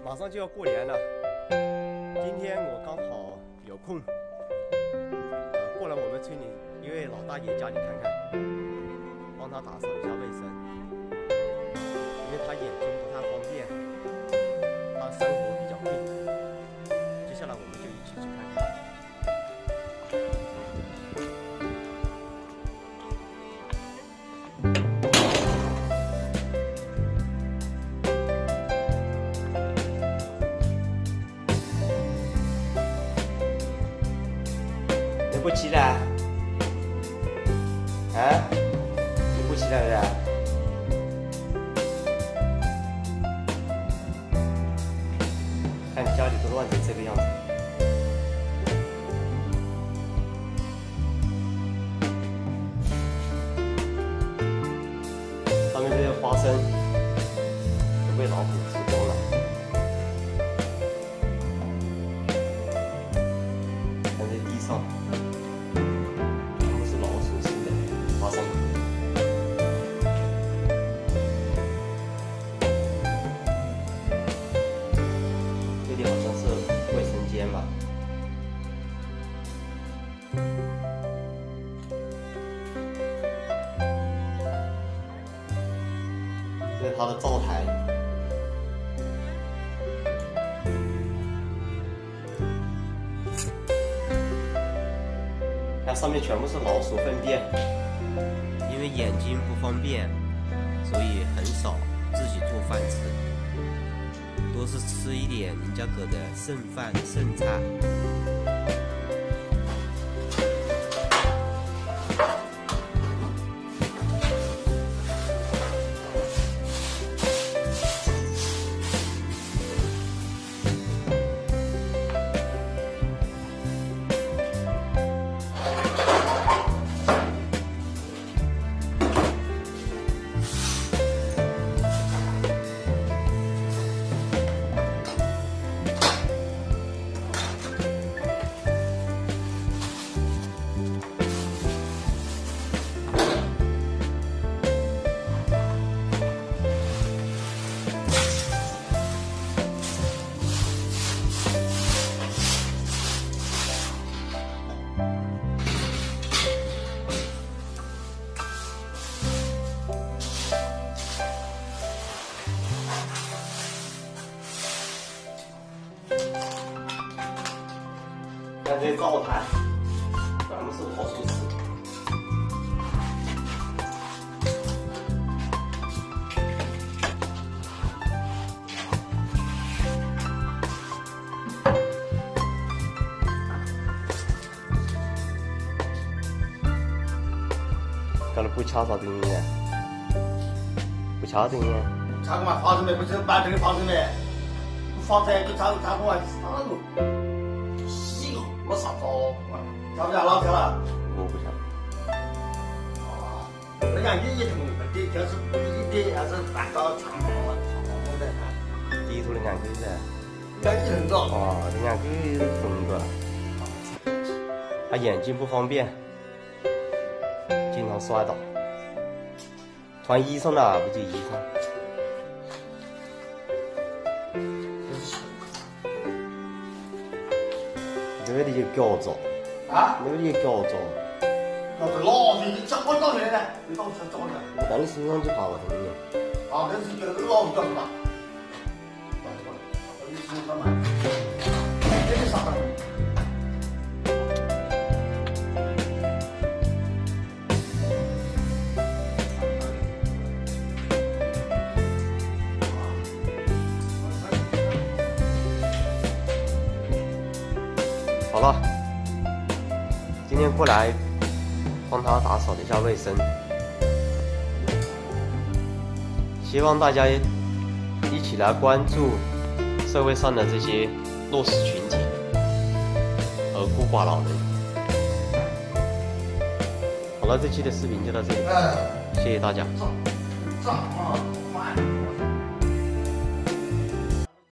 马上就要过年了，今天我刚好有空，过来我们村里一位老大爷家里看看，帮他打扫一下卫生，因为他眼睛不太方便，他生活比较困难。接下来我们就一起去看看。 你不起来？啊？你不起来了？看家里都乱成这个样子。上面这些花生都被老虎吃光了。看这地上。 花生，这里好像是卫生间吧？这是它的灶台，看上面全部是老鼠粪便。 因为眼睛不方便，所以很少自己做饭吃，多是吃一点人家给的剩饭剩菜。看这灶台，全部是老鼠屎。搞得不掐啥东西呢？不掐东西？ 掐个嘛，花生米不是买这个花生米，花生就掐个嘛，啥路？ 我啥子哦？晓不晓老条了？ 我不晓。 啊，人家你也同的，就是一点还是蛋糕长毛的啊。 地图的眼狗噻。 眼睛很高。 哦，这眼狗疯了。他眼睛不方便，经常摔倒。穿衣裳了，不就衣裳？ 那里就叫着， 啊， 那里就叫着， 那是老的，你讲我到现在，你到现在找的。 但你身上就爬不动了。 啊，那是那个老的叫什么？你身上嘛，这是啥？ 好了，今天过来帮他打扫了一下卫生，希望大家一起来关注社会上的这些弱势群体和孤寡老人。好了，这期的视频就到这里，谢谢大家。 这么快。